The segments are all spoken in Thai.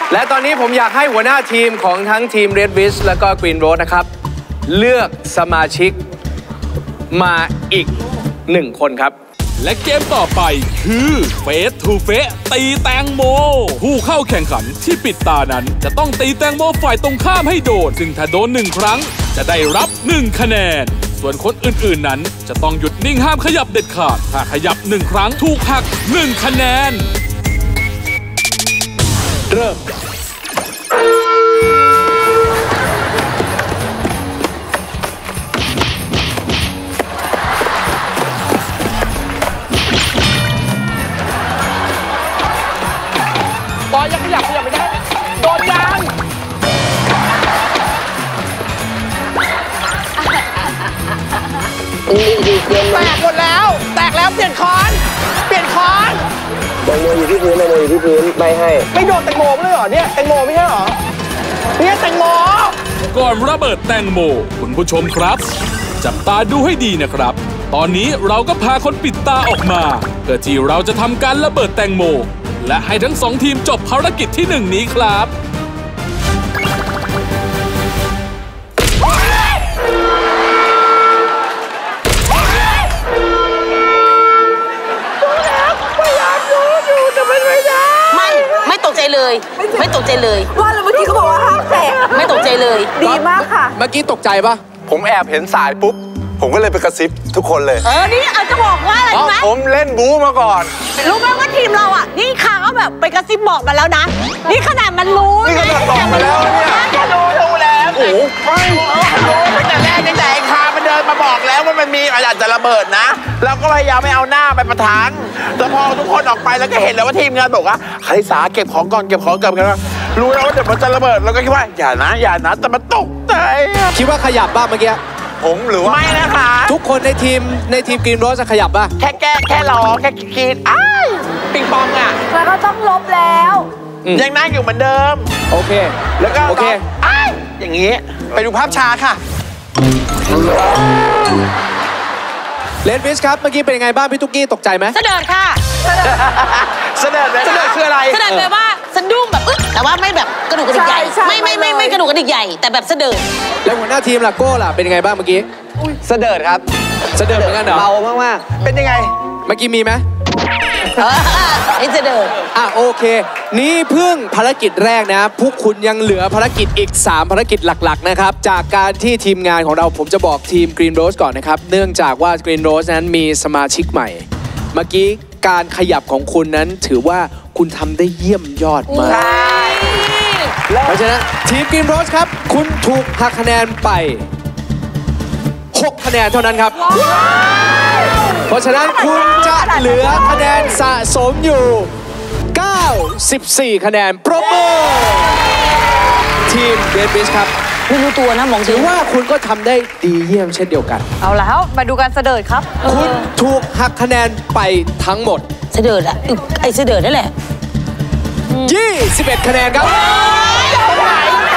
และตอนนี้ผมอยากให้หัวหน้าทีมของทั้งทีม Red Witch และก็ Green Rose นะครับเลือกสมาชิกมาอีก1 คนครับและเกมต่อไปคือเฟสทูเฟสตีแตงโมผู้เข้าแข่งขันที่ปิดตานั้นจะต้องตีแตงโมฝ่ายตรงข้ามให้โดนซึ่งถ้าโดน1 ครั้งจะได้รับ1 คะแนนส่วนคนอื่นๆนั้นจะต้องหยุดนิ่งห้ามขยับเด็ดขาดถ้าขยับ1 ครั้งถูกหัก1 คะแนนเริ่มบอลยังขยับไม่ได้โดนยางแตกหมดแล้วเปลี่ยนค้อนแตงโมอยู่ที่พื้นใบให้ไม่โดนแตงโมเลยเหรอเนี่ยแตงโมไม่ใช่เหรอเนี่ยแตงโมก่อนระเบิดแตงโมคุณผู้ชมครับจับตาดูให้ดีนะครับตอนนี้เราก็พาคนปิดตาออกมาเพื่อที่เราจะทำการระเบิดแตงโมและให้ทั้ง2 ทีมจบภารกิจที่1นี้ครับไม่ตกใจเลยว่าแล้วเมื่อกี้เขาบอกว่าห้ามแตกไม่ตกใจเลยดีมากค่ะเมื่อกี้ตกใจปะผมแอบเห็นสายปุ๊บผมก็เลยไปกระซิบทุกคนเลยนี่อาจจะบอกว่าอะไรไหมผมเล่นบู๊มาก่อนรู้ไหมว่าทีมเราอ่ะนี่ข่าวก็แบบไปกระซิบบอกมาแล้วนะนี่ขนาดมันรู้นี่ขนาดบอกมาแล้วเนี่ยรู้แล้วโอ้ไม่รู้ตั้งแต่แรกตั้งแต่ไอ้คามันเดินมาบอกแล้วว่ามันมีอาจจะระเบิดนะเราก็พยายามไม่เอาหน้าไปประทังแต่พอทุกคนออกไปแล้วก็เห็นแล้วว่าทีมงานบอกว่าคาริสาเก็บของก่อนรู้แล้วว่าเดี๋ยวมันจะระเบิดเราก็คิดว่าอย่านะแต่มันตกใจคิดว่าขยับบ้างเมื่อกี้ผมหรือว่าไม่นะคะทุกคนในทีมกรีนโรสจะขยับป่ะแค่ร้องแค่กรีดปิงปองอ่ะแล้วก็ต้องลบแล้วยังนั่งอยู่เหมือนเดิมโอเคแล้วก็โอเคอย่างนี้ไปดูภาพช้าค่ะเลนฟิชครับเมื่อกี้เป็นยังไงบ้างพี่ตุ๊กกี้ตกใจไหมเสด็จค่ะเสด็จคืออะไรเสด็จแปลว่าสะดุ้งแบบแต่ว่าไม่แบบกระดูกกระดิกใหญ่ไม่กระดูกกระดิกใหญ่แต่แบบเสด็จแล้วหัวหน้าทีมล่ะโก้ล่ะเป็นยังไงบ้างเมื่อกี้เสด็จครับเสด็จเหมือนกันเหรอเบามากๆเป็นยังไงเมื่อกี้มีไหมไอ้เสด็จโอเคนี่เพิ่งภารกิจแรกนะพวกคุณยังเหลือภารกิจอีก3 ภารกิจหลักๆนะครับจากการที่ทีมงานของเราผมจะบอกทีม Green Rose ก่อนนะครับเนื่องจากว่า Green Rose นั้นมีสมาชิกใหม่เมื่อกี้การขยับของคุณนั้นถือว่าคุณทำได้เยี่ยมยอดมากเพราะฉะนั้นทีม Green Rose ครับคุณถูกหักคะแนนไป6 คะแนนเท่านั้นครับเพราะฉะนั้นคุณจะเหลือคะแนนสะสมอยู่94 คะแนนปรบมือทีม Red Witch ครับไม่รู้ตัวนะมองถือว่าคุณก็ทำได้ดีเยี่ยมเช่นเดียวกันเอาแล้วมาดูการเสด็จครับคุณถูกหักคะแนนไปทั้งหมดเสด็จอะไอ้เสด็จนั่นแหละ 21 คะแนนครับตรงไหน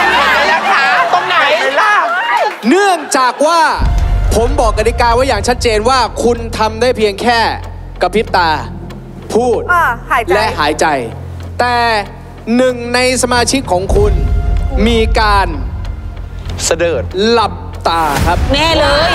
ล่ะเนื่องจากว่าผมบอกกติกาไว้อย่างชัดเจนว่าคุณทำได้เพียงแค่กระพริบตาพูดและหายใจแต่1 ในสมาชิกของคุณมีการเสด็จหลับตาครับแน่เลย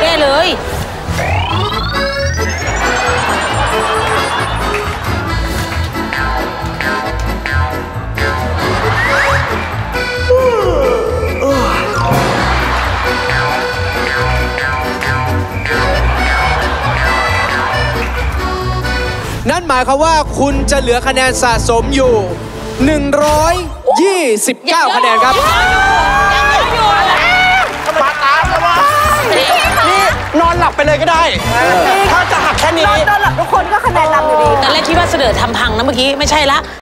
นั่นหมายความว่าคุณจะเหลือคะแนนสะสมอยู่129 คะแนนครับปาตาแล้วว่านี่นอนหลับไปเลยก็ได้ถ้าจะหักแค่นี้นอนหลับทุกคนก็คะแนนนำอยู่ดีแต่แรกคิดว่าเสด็จทำพังนะเมื่อกี้ไม่ใช่ละ